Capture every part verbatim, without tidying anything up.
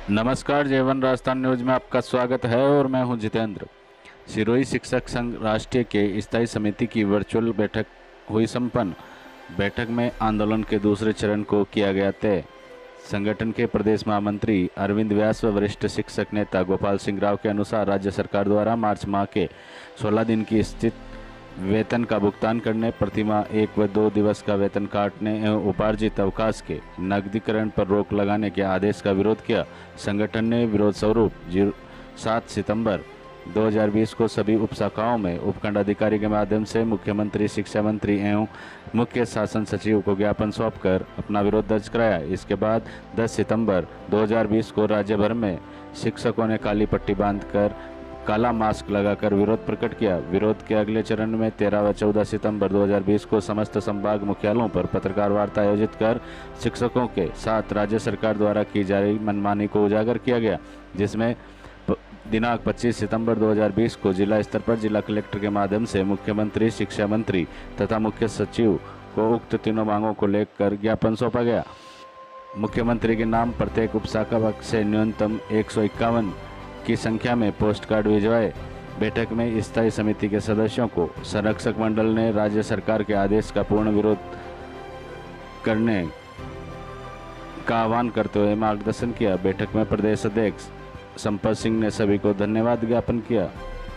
नमस्कार, जेवन राजस्थान न्यूज में आपका स्वागत है और मैं हूं जितेंद्र। सिरोही शिक्षक संघ राष्ट्रीय के स्थायी समिति की वर्चुअल बैठक हुई संपन्न। बैठक में आंदोलन के दूसरे चरण को किया गया तय। संगठन के प्रदेश महामंत्री अरविंद व्यास व वरिष्ठ शिक्षक नेता गोपाल सिंह राव के अनुसार राज्य सरकार द्वारा मार्च माह के सोलह दिन की स्थित वेतन का भुगतान करने, प्रतिमाह एक व दो दिवस का वेतन काटने एवं उपार्जित अवकाश के नकदीकरण पर रोक लगाने के आदेश का विरोध किया। संगठन ने विरोध स्वरूप सात सितंबर दो हज़ार बीस को सभी उप शाखाओं में उपखंड अधिकारी के माध्यम से मुख्यमंत्री, शिक्षा मंत्री एवं मुख्य शासन सचिव को ज्ञापन सौंपकर अपना विरोध दर्ज कराया। इसके बाद दस सितंबर दो हज़ार बीस को राज्य भर में शिक्षकों ने काली पट्टी बांधकर काला मास्क लगाकर विरोध प्रकट किया। विरोध के अगले चरण में तेरह व चौदह सितंबर दो हज़ार बीस को समस्त संभाग मुख्यालयों पर पत्रकार वार्ता आयोजित कर शिक्षकों के साथ राज्य सरकार द्वारा की जा रही मनमानी को उजागर किया गया, जिसमें दिनांक पच्चीस सितंबर दो हज़ार बीस को जिला स्तर पर जिला कलेक्टर के माध्यम से मुख्यमंत्री, शिक्षा मंत्री तथा मुख्य सचिव को उक्त तीनों मांगों को लेकर ज्ञापन सौंपा गया। मुख्यमंत्री के नाम प्रत्येक उपशाखा से न्यूनतम एक सौ इक्यावन की संख्या में पोस्ट कार्ड भिजवाए। बैठक में स्थायी समिति के सदस्यों को संरक्षक मंडल ने राज्य सरकार के आदेश का पूर्ण विरोध करने का आह्वान करते हुए मार्गदर्शन किया। बैठक में प्रदेश अध्यक्ष संपत सिंह ने सभी को धन्यवाद ज्ञापन किया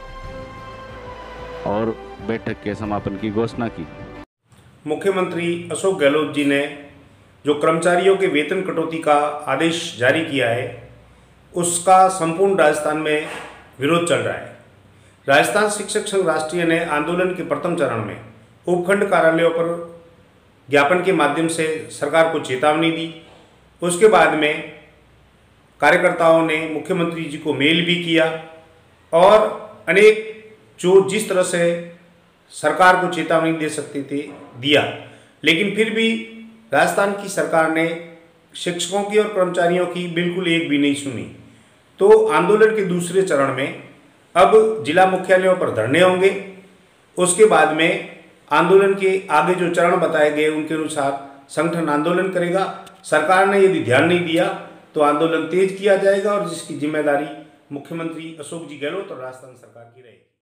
और बैठक के समापन की घोषणा की। मुख्यमंत्री अशोक गहलोत जी ने जो कर्मचारियों के वेतन कटौती का आदेश जारी किया है, उसका संपूर्ण राजस्थान में विरोध चल रहा है। राजस्थान शिक्षक संघ राष्ट्रीय ने आंदोलन के प्रथम चरण में उपखंड कार्यालयों पर ज्ञापन के माध्यम से सरकार को चेतावनी दी। उसके बाद में कार्यकर्ताओं ने मुख्यमंत्री जी को मेल भी किया और अनेक जो जिस तरह से सरकार को चेतावनी दे सकते थे दिया, लेकिन फिर भी राजस्थान की सरकार ने शिक्षकों की और कर्मचारियों की बिल्कुल एक भी नहीं सुनी। तो आंदोलन के दूसरे चरण में अब जिला मुख्यालयों पर धरने होंगे। उसके बाद में आंदोलन के आगे जो चरण बताए गए उनके अनुसार संगठन आंदोलन करेगा। सरकार ने यदि ध्यान नहीं दिया तो आंदोलन तेज किया जाएगा और जिसकी जिम्मेदारी मुख्यमंत्री अशोक जी गहलोत और राजस्थान सरकार की रहेगी।